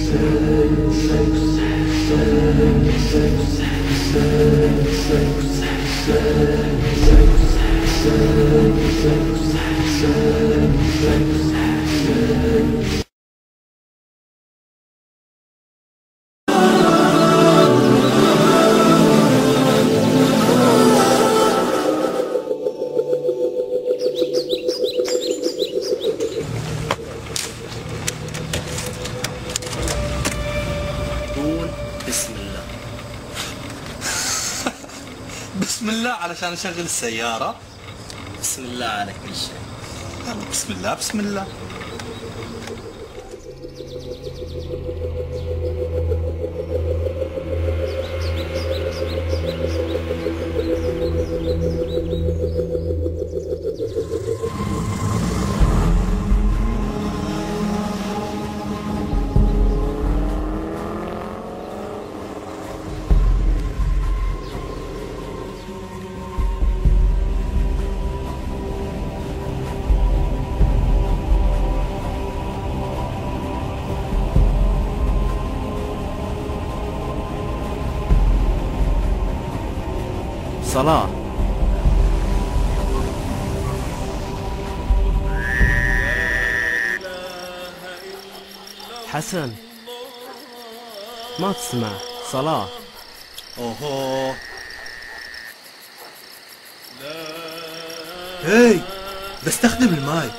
بسم الله. بسم الله علشان اشغل السيارة. بسم الله على كل شيء. يلا بسم الله بسم الله. صلاة. حسن ما تسمع صلاة. اوهو هاي بستخدم الماي.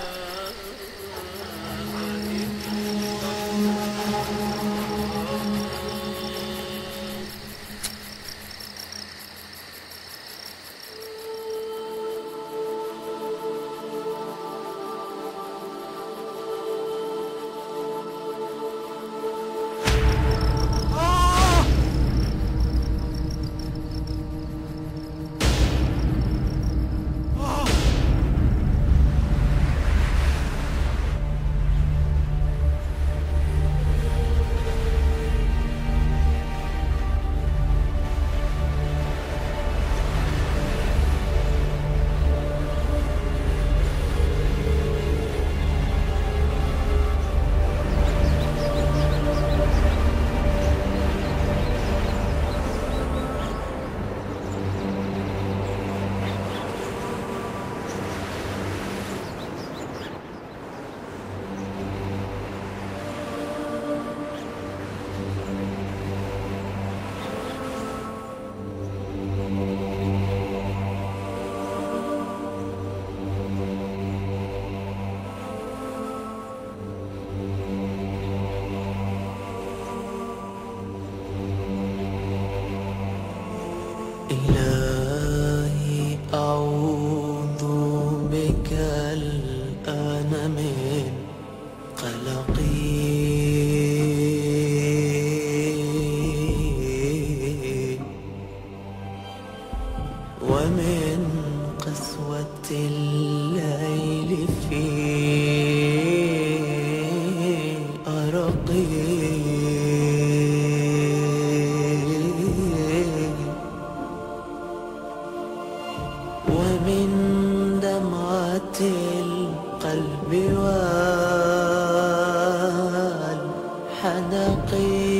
إلهي أعوذ بك الآن من قلقي ومن قسوة الليل في أرقي ومن دمعة القلب والحدق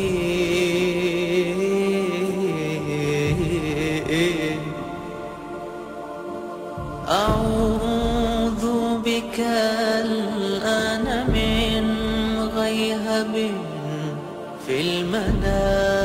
أعوذ بك الآن من غيهب في المنام